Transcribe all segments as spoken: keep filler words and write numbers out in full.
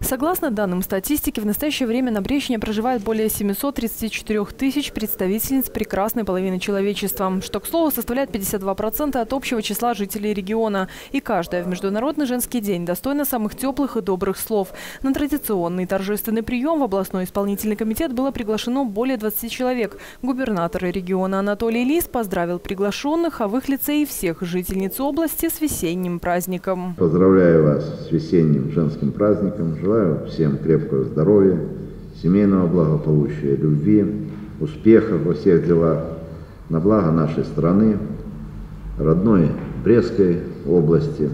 Согласно данным статистики, в настоящее время на Брещине проживает более семисот тридцати четырёх тысяч представительниц прекрасной половины человечества, что, к слову, составляет пятьдесят два процента от общего числа жителей региона. И каждая в Международный женский день достойна самых теплых и добрых слов. На традиционный торжественный прием в областной исполнительный комитет было приглашено более двадцати человек. Губернатор региона Анатолий Лис поздравил приглашенных, а в их лице и всех жительниц области с весенним праздником. Поздравляю вас с весенним женским праздником. Желаю всем крепкого здоровья, семейного благополучия, любви, успехов во всех делах на благо нашей страны, родной Брестской области.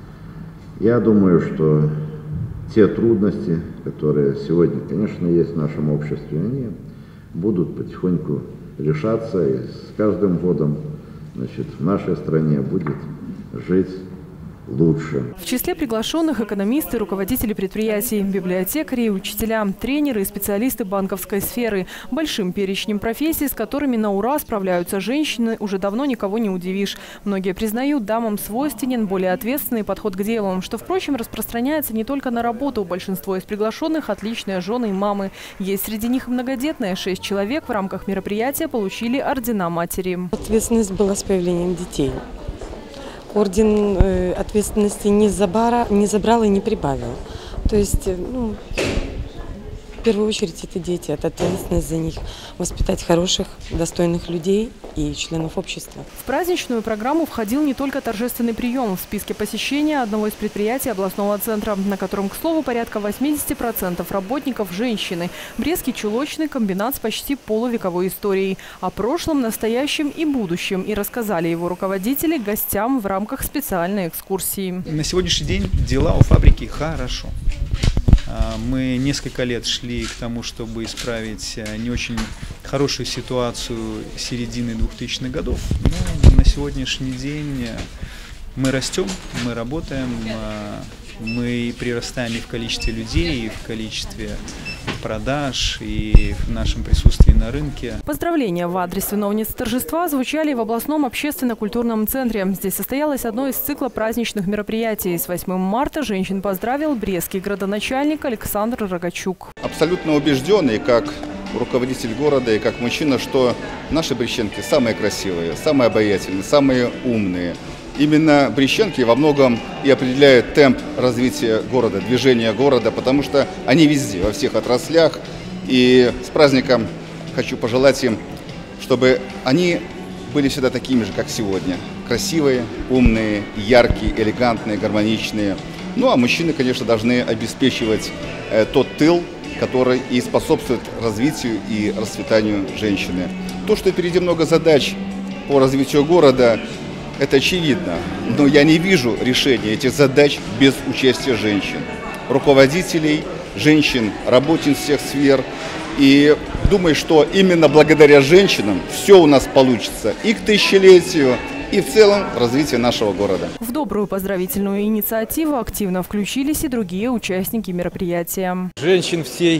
Я думаю, что те трудности, которые сегодня, конечно, есть в нашем обществе, они будут потихоньку решаться, и с каждым годом, значит, в нашей стране будет жить лучше. В числе приглашенных экономисты, руководители предприятий, библиотекари, учителя, тренеры и специалисты банковской сферы. Большим перечнем профессий, с которыми на ура справляются женщины, уже давно никого не удивишь. Многие признают, дамам свойственен более ответственный подход к делу, что, впрочем, распространяется не только на работу. Большинство из приглашенных – отличные жены и мамы. Есть среди них многодетные. Шесть человек в рамках мероприятия получили ордена матери. Ответственность была с появлением детей. Орден э, ответственности не, забара, не забрал и не прибавил. То есть, ну, в первую очередь, это дети, это ответственность за них. Воспитать хороших, достойных людей и членов общества. В праздничную программу входил не только торжественный прием. В списке посещения одного из предприятий областного центра, на котором, к слову, порядка восьмидесяти процентов работников – женщины. Брестский чулочный комбинат с почти полувековой историей. О прошлом, настоящем и будущем. И рассказали его руководители гостям в рамках специальной экскурсии. На сегодняшний день дела у фабрики хорошо. Мы несколько лет шли к тому, чтобы исправить не очень хорошую ситуацию середины двухтысячных годов. Но на сегодняшний день мы растем, мы работаем, мы прирастаем и в количестве людей, и в количестве продаж, и в нашем присутствии на рынке. Поздравления в адрес виновниц торжества звучали в областном общественно-культурном центре. Здесь состоялось одно из цикла праздничных мероприятий. С восьмым марта женщин поздравил брестский градоначальник Александр Рогачук. Абсолютно убежденный, как руководитель города и как мужчина, что наши брещенки самые красивые, самые обаятельные, самые умные. Именно брещенки во многом и определяют темп развития города, движения города, потому что они везде, во всех отраслях. И с праздником хочу пожелать им, чтобы они были всегда такими же, как сегодня. Красивые, умные, яркие, элегантные, гармоничные. Ну а мужчины, конечно, должны обеспечивать э, тот тыл, который и способствует развитию и расцветанию женщины. То, что впереди много задач по развитию города, это очевидно, но я не вижу решения этих задач без участия женщин, руководителей, женщин, работниц всех сфер. И думаю, что именно благодаря женщинам все у нас получится и к тысячелетию, и в целом в развитии нашего города. В добрую поздравительную инициативу активно включились и другие участники мероприятия. Женщин всей,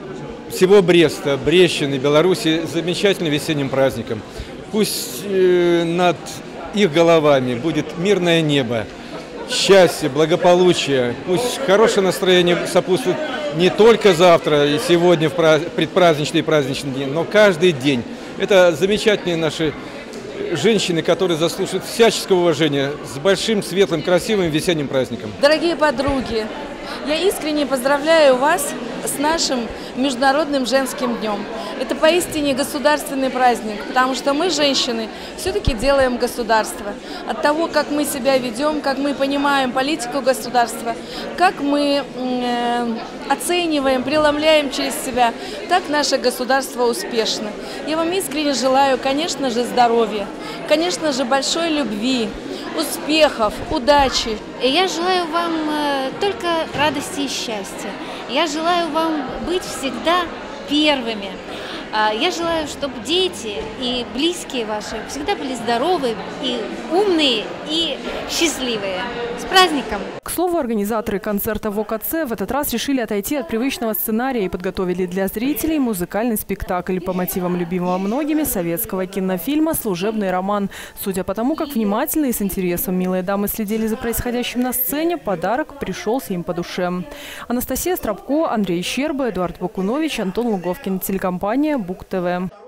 всего Бреста, Брещины, Беларуси замечательным весенним праздником. Пусть э, над их головами будет мирное небо, счастье, благополучие. Пусть хорошее настроение сопутствует не только завтра и сегодня в предпраздничный и праздничный день, но каждый день. Это замечательные наши женщины, которые заслуживают всяческого уважения, с большим, светлым, красивым весенним праздником. Дорогие подруги, я искренне поздравляю вас с нашим Международным женским днем. Это поистине государственный праздник, потому что мы, женщины, все-таки делаем государство. От того, как мы себя ведем, как мы понимаем политику государства, как мы э, оцениваем, преломляем через себя, так наше государство успешно. Я вам искренне желаю, конечно же, здоровья, конечно же, большой любви, успехов, удачи. И я желаю вам э, только радости и счастья. Я желаю вам быть всегда первыми. Я желаю, чтобы дети и близкие ваши всегда были здоровы и умные, и счастливые. С праздником! К слову, организаторы концерта в ОКЦ в этот раз решили отойти от привычного сценария и подготовили для зрителей музыкальный спектакль по мотивам любимого многими советского кинофильма «Служебный роман». Судя по тому, как внимательно и с интересом милые дамы следили за происходящим на сцене, подарок пришелся им по душе. Анастасия Стропко, Андрей Щерба, Эдуард Бакунович, Антон Луговкин. Телекомпания БУК ТВ.